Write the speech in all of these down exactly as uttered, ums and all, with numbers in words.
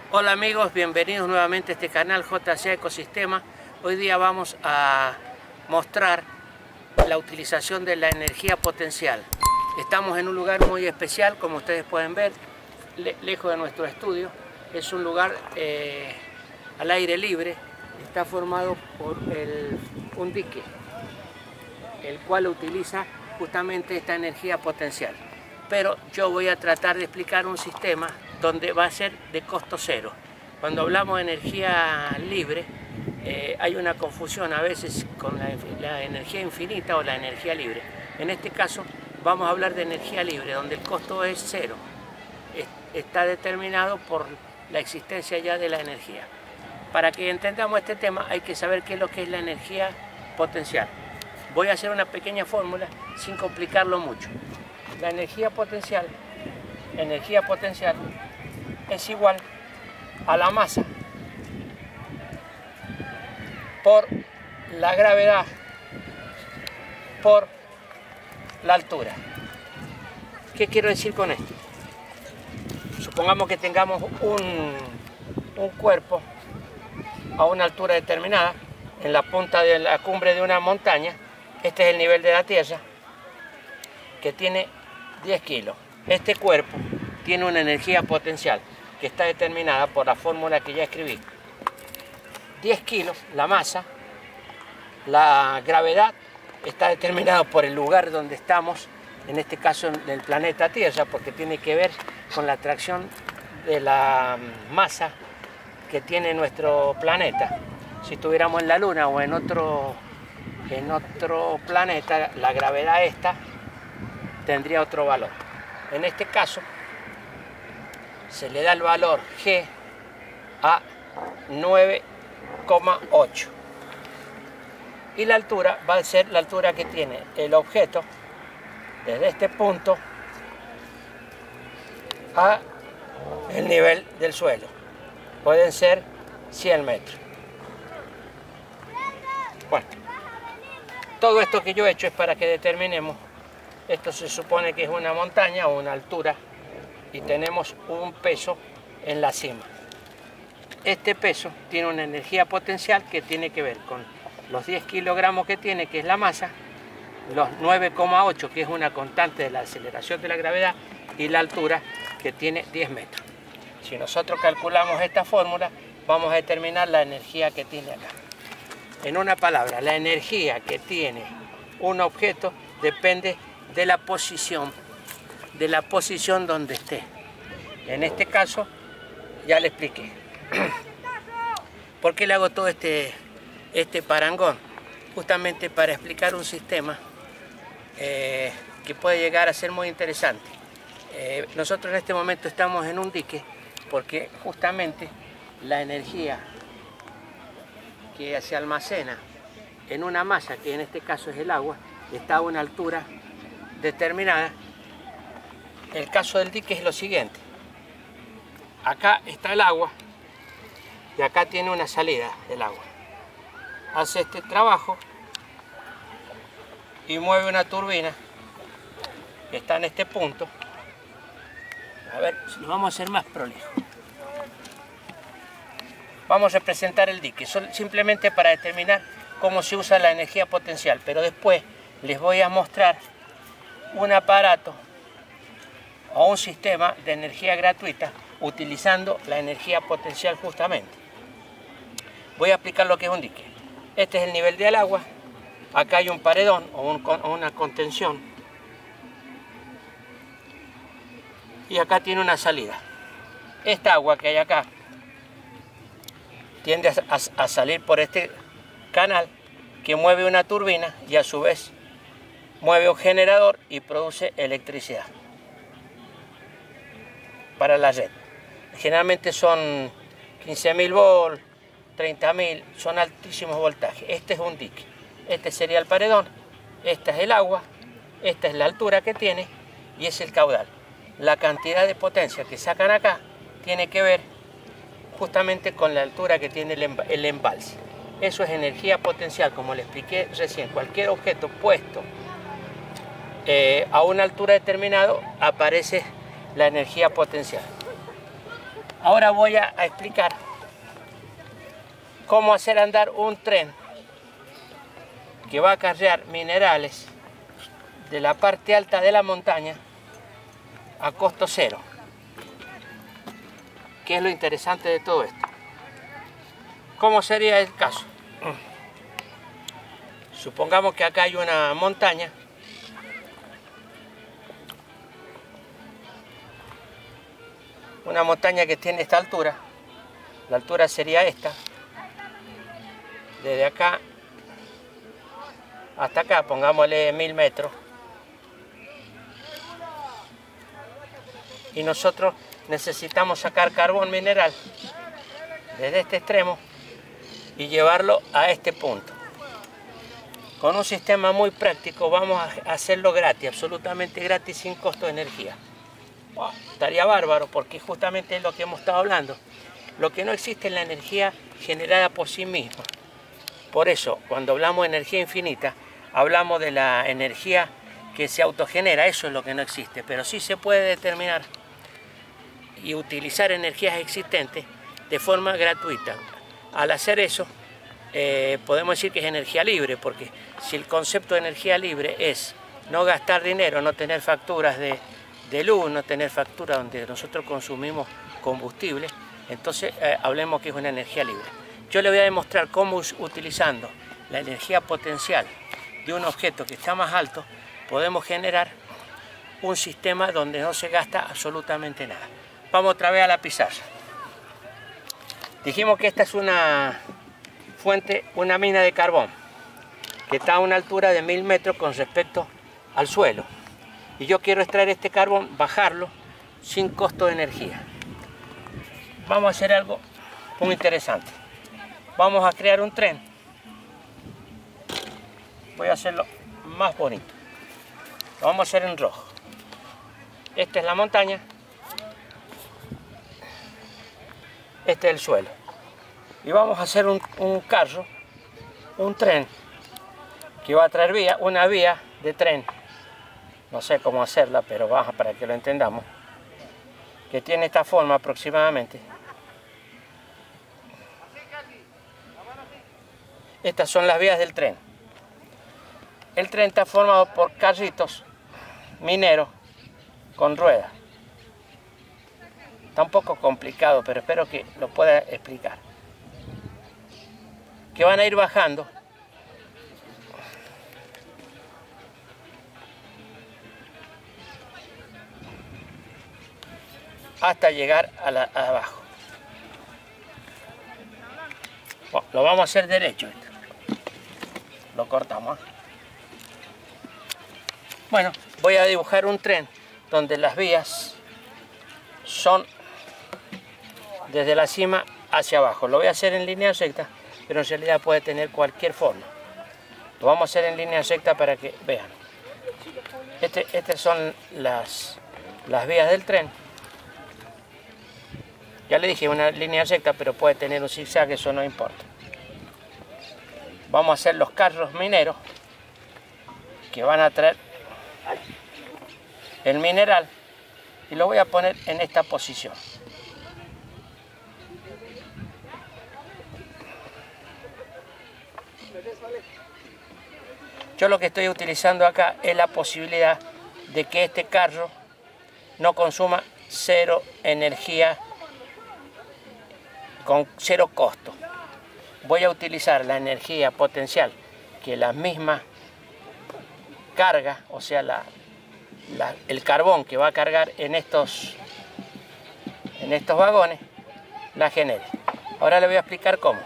Hola amigos, bienvenidos nuevamente a este canal J C A Ecosistema. Hoy día vamos a mostrar la utilización de la energía potencial. Estamos en un lugar muy especial, como ustedes pueden ver, le lejos de nuestro estudio. Es un lugar eh, al aire libre, está formado por el, un dique, el cual utiliza justamente esta energía potencial. Pero yo voy a tratar de explicar un sistema donde va a ser de costo cero. Cuando hablamos de energía libre, eh, hay una confusión a veces con la, la energía infinita o la energía libre. En este caso vamos a hablar de energía libre, donde el costo es cero. Es, está determinado por la existencia ya de la energía. Para que entendamos este tema hay que saber qué es lo que es la energía potencial. Voy a hacer una pequeña fórmula sin complicarlo mucho. La energía potencial, energía potencial es igual a la masa por la gravedad por la altura. ¿Qué quiero decir con esto? Supongamos que tengamos un, un cuerpo a una altura determinada, en la punta de la cumbre de una montaña. Este es el nivel de la Tierra, que tiene diez kilos. Este cuerpo tiene una energía potencial que está determinada por la fórmula que ya escribí. diez kilos, la masa, la gravedad está determinada por el lugar donde estamos, en este caso en el planeta Tierra, porque tiene que ver con la atracción de la masa que tiene nuestro planeta. Si estuviéramos en la Luna o en otro, en otro planeta, la gravedad esta tendría otro valor. En este caso se le da el valor G a nueve coma ocho y la altura va a ser la altura que tiene el objeto desde este punto a el nivel del suelo. Pueden ser cien metros. Bueno, todo esto que yo he hecho es para que determinemos. Esto se supone que es una montaña o una altura y tenemos un peso en la cima. Este peso tiene una energía potencial que tiene que ver con los diez kilogramos que tiene, que es la masa, los nueve coma ocho, que es una constante de la aceleración de la gravedad, y la altura, que tiene diez metros. Si nosotros calculamos esta fórmula, vamos a determinar la energía que tiene acá. En una palabra, la energía que tiene un objeto depende de la posición, de la posición donde esté. En este caso, ya le expliqué. ¿Por qué le hago todo este, este parangón? Justamente para explicar un sistema eh, que puede llegar a ser muy interesante. Eh, nosotros en este momento estamos en un dique porque justamente la energía que se almacena en una masa, que en este caso es el agua, está a una altura determinada. El caso del dique es lo siguiente: acá está el agua y acá tiene una salida del agua. Hace este trabajo y mueve una turbina que está en este punto. A ver, si lo vamos a hacer más prolijo. Vamos a representar el dique, simplemente para determinar cómo se usa la energía potencial, pero después les voy a mostrar un aparato o un sistema de energía gratuita utilizando la energía potencial justamente. Voy a explicar lo que es un dique. Este es el nivel del agua. Acá hay un paredón o, un, o una contención. Y acá tiene una salida. Esta agua que hay acá tiende a, a, a salir por este canal que mueve una turbina y a su vez mueve un generador y produce electricidad para la red. Generalmente son quince mil volts, treinta mil, son altísimos voltajes. Este es un dique. Este sería el paredón, esta es el agua, esta es la altura que tiene y es el caudal. La cantidad de potencia que sacan acá tiene que ver justamente con la altura que tiene el embalse. Eso es energía potencial, como le expliqué recién. Cualquier objeto puesto eh, a una altura determinada aparece la energía potencial. Ahora voy a, a explicar cómo hacer andar un tren que va a cargar minerales de la parte alta de la montaña a costo cero. ¿Qué es lo interesante de todo esto? ¿Cómo sería el caso? Supongamos que acá hay una montaña una montaña que tiene esta altura. La altura sería esta. Desde acá hasta acá, pongámosle mil metros. Y nosotros necesitamos sacar carbón mineral desde este extremo y llevarlo a este punto. Con un sistema muy práctico vamos a hacerlo gratis, absolutamente gratis, sin costo de energía. Wow, estaría bárbaro, porque justamente es lo que hemos estado hablando. Lo que no existe es la energía generada por sí misma. Por eso, cuando hablamos de energía infinita, hablamos de la energía que se autogenera. Eso es lo que no existe, pero sí se puede determinar y utilizar energías existentes de forma gratuita. Al hacer eso, eh, podemos decir que es energía libre, porque si el concepto de energía libre es no gastar dinero, no tener facturas de, de luz, no tener facturas donde nosotros consumimos combustible, entonces eh, hablemos que es una energía libre. Yo le voy a demostrar cómo, utilizando la energía potencial de un objeto que está más alto, podemos generar un sistema donde no se gasta absolutamente nada. Vamos otra vez a la pizarra. Dijimos que esta es una fuente, una mina de carbón, que está a una altura de mil metros con respecto al suelo. Y yo quiero extraer este carbón, bajarlo sin costo de energía. Vamos a hacer algo muy interesante. Vamos a crear un tren. Voy a hacerlo más bonito. Lo vamos a hacer en rojo. Esta es la montaña. Este es el suelo. Y vamos a hacer un, un carro, un tren, que va a traer vía, una vía de tren. No sé cómo hacerla, pero baja para que lo entendamos. Que tiene esta forma aproximadamente. Estas son las vías del tren. El tren está formado por carritos mineros con ruedas. Está un poco complicado, pero espero que lo pueda explicar. Que van a ir bajando hasta llegar a, la, a abajo. Bueno, lo vamos a hacer derecho esto. Lo cortamos. Bueno, voy a dibujar un tren donde las vías son desde la cima hacia abajo. Lo voy a hacer en línea recta, pero en realidad puede tener cualquier forma. Lo vamos a hacer en línea recta para que vean. Este, estas son las, las vías del tren. Ya le dije, una línea recta, pero puede tener un zigzag, eso no importa. Vamos a hacer los carros mineros que van a traer el mineral y lo voy a poner en esta posición. Yo lo que estoy utilizando acá es la posibilidad de que este carro no consuma cero energía con cero costo. Voy a utilizar la energía potencial que la misma carga, o sea, la, la, el carbón que va a cargar en estos, en estos vagones, la genere. Ahora le voy a explicar cómo.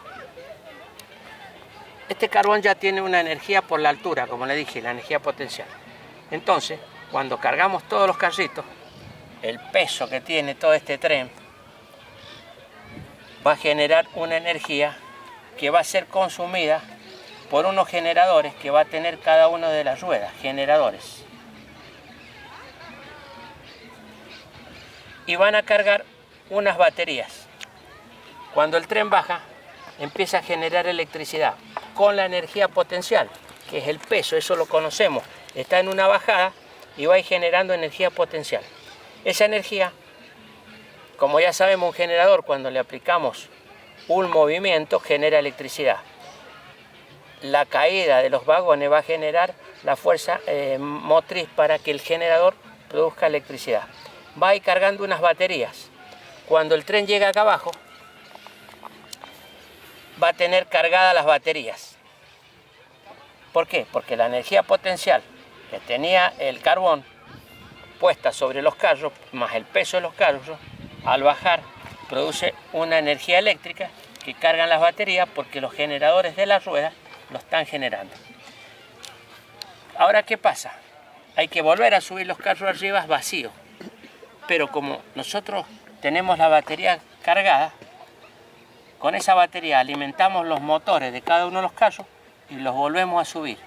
Este carbón ya tiene una energía por la altura, como le dije, la energía potencial. Entonces, cuando cargamos todos los carritos, el peso que tiene todo este tren va a generar una energía que va a ser consumida por unos generadores que va a tener cada una de las ruedas, generadores. Y van a cargar unas baterías. Cuando el tren baja, empieza a generar electricidad con la energía potencial, que es el peso, eso lo conocemos. Está en una bajada y va a ir generando energía potencial. Esa energía Como ya sabemos, un generador cuando le aplicamos un movimiento genera electricidad. La caída de los vagones va a generar la fuerza eh, motriz para que el generador produzca electricidad. Va a ir cargando unas baterías. Cuando el tren llega acá abajo, va a tener cargadas las baterías. ¿Por qué? Porque la energía potencial que tenía el carbón puesta sobre los carros, más el peso de los carros, al bajar produce una energía eléctrica que cargan las baterías porque los generadores de las ruedas lo están generando. Ahora, ¿qué pasa? Hay que volver a subir los carros arriba vacíos. Pero como nosotros tenemos la batería cargada, con esa batería alimentamos los motores de cada uno de los carros y los volvemos a subir.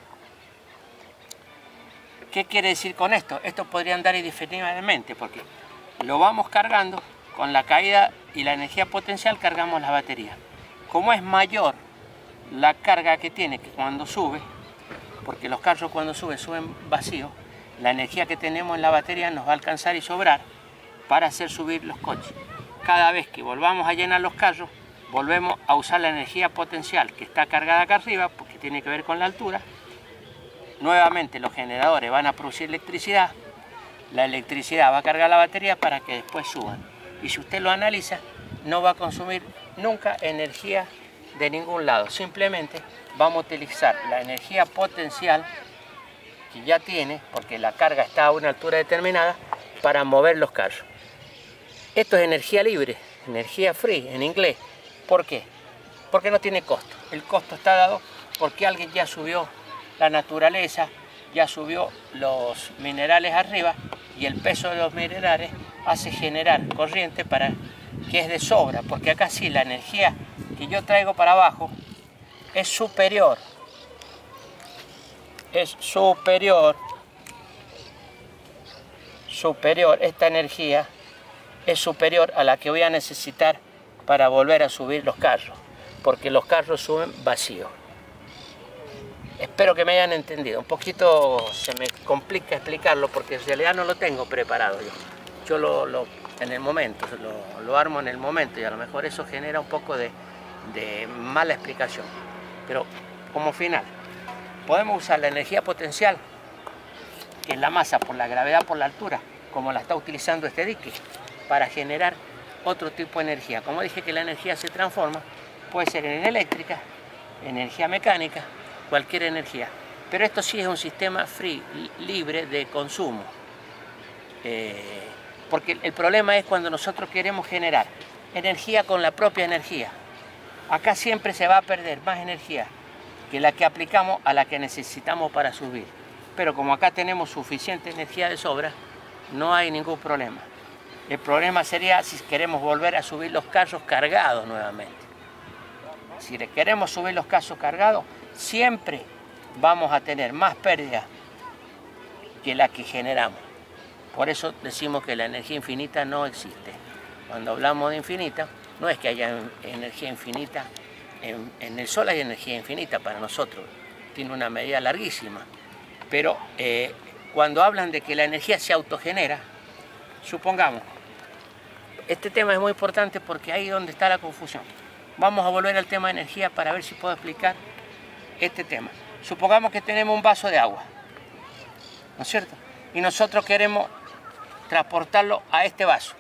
¿Qué quiere decir con esto? Esto podría andar indefinidamente porque lo vamos cargando, con la caída y la energía potencial cargamos la batería. Como es mayor la carga que tiene que cuando sube, porque los carros cuando suben, suben vacíos, la energía que tenemos en la batería nos va a alcanzar y sobrar para hacer subir los coches. Cada vez que volvamos a llenar los carros, volvemos a usar la energía potencial que está cargada acá arriba, porque tiene que ver con la altura. Nuevamente los generadores van a producir electricidad, la electricidad va a cargar la batería para que después suban. Y si usted lo analiza, no va a consumir nunca energía de ningún lado. Simplemente vamos a utilizar la energía potencial que ya tiene, porque la carga está a una altura determinada, para mover los carros. Esto es energía libre, energía free en inglés. ¿Por qué? Porque no tiene costo. El costo está dado porque alguien ya subió la naturaleza, ya subió los minerales arriba y el peso de los minerales hace generar corriente para que es de sobra, porque acá sí la energía que yo traigo para abajo es superior, es superior, superior, esta energía es superior a la que voy a necesitar para volver a subir los carros, porque los carros suben vacíos. Espero que me hayan entendido. Un poquito se me complica explicarlo porque en realidad no lo tengo preparado yo. Yo lo, lo en el momento, lo, lo armo en el momento y a lo mejor eso genera un poco de, de mala explicación. Pero como final, podemos usar la energía potencial, que es la masa por la gravedad por la altura, como la está utilizando este dique, para generar otro tipo de energía. Como dije que la energía se transforma, puede ser en eléctrica, energía mecánica, cualquier energía. Pero esto sí es un sistema free, libre de consumo. Eh, porque el problema es cuando nosotros queremos generar energía con la propia energía. Acá siempre se va a perder más energía que la que aplicamos a la que necesitamos para subir. Pero como acá tenemos suficiente energía de sobra, no hay ningún problema. El problema sería si queremos volver a subir los carros cargados nuevamente. Si le queremos subir los carros cargados, siempre vamos a tener más pérdida que la que generamos. Por eso decimos que la energía infinita no existe. Cuando hablamos de infinita, no es que haya energía infinita. En, en el Sol hay energía infinita para nosotros. Tiene una medida larguísima. Pero eh, cuando hablan de que la energía se autogenera, supongamos, este tema es muy importante porque ahí es donde está la confusión. Vamos a volver al tema de energía para ver si puedo explicar este tema. Supongamos que tenemos un vaso de agua, ¿no es cierto? Y nosotros queremos transportarlo a este vaso.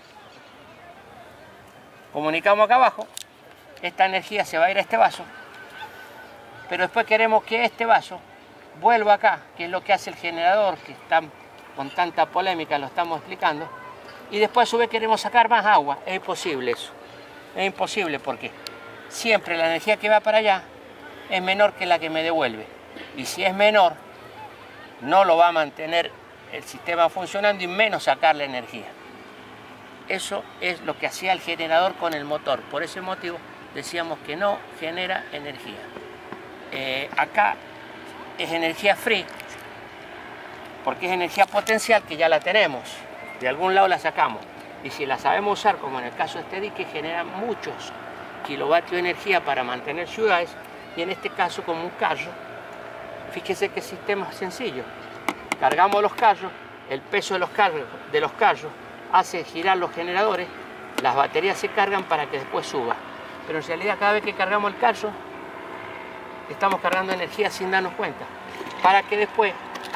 Comunicamos acá abajo, esta energía se va a ir a este vaso, pero después queremos que este vaso vuelva acá, que es lo que hace el generador, que está con tanta polémica, lo estamos explicando, y después a su vez queremos sacar más agua. Es imposible eso, es imposible porque siempre la energía que va para allá es menor que la que me devuelve, y si es menor, no lo va a mantener el sistema funcionando y menos sacarle energía. Eso es lo que hacía el generador con el motor. Por ese motivo decíamos que no genera energía. Eh, acá es energía free, porque es energía potencial que ya la tenemos. De algún lado la sacamos. Y si la sabemos usar, como en el caso de este dique, genera muchos kilovatios de energía para mantener ciudades. Y en este caso, como un carro, fíjese que el sistema es sencillo. Cargamos los carros, el peso de los carros, de los carros hace girar los generadores las baterías se cargan para que después suba. Pero en realidad cada vez que cargamos el calzo, estamos cargando energía sin darnos cuenta, para que después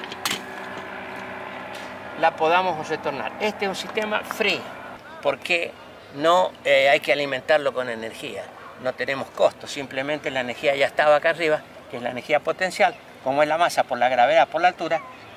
la podamos retornar. Este es un sistema free, porque no eh, hay que alimentarlo con energía, no tenemos costo, simplemente la energía ya estaba acá arriba, que es la energía potencial, como es la masa por la gravedad, por la altura,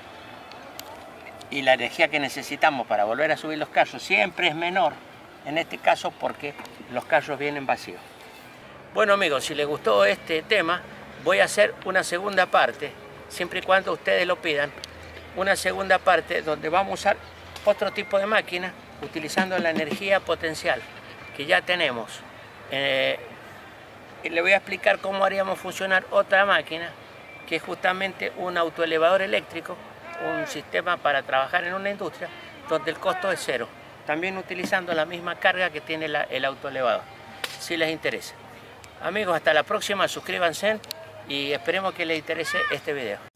y la energía que necesitamos para volver a subir los callos siempre es menor, en este caso porque los callos vienen vacíos. Bueno amigos, si les gustó este tema, voy a hacer una segunda parte, siempre y cuando ustedes lo pidan, una segunda parte donde vamos a usar otro tipo de máquina utilizando la energía potencial que ya tenemos. Eh, y le voy a explicar cómo haríamos funcionar otra máquina que es justamente un autoelevador eléctrico, un sistema para trabajar en una industria donde el costo es cero, también utilizando la misma carga que tiene la, el autoelevador, si les interesa. Amigos, hasta la próxima, suscríbanse y esperemos que les interese este video.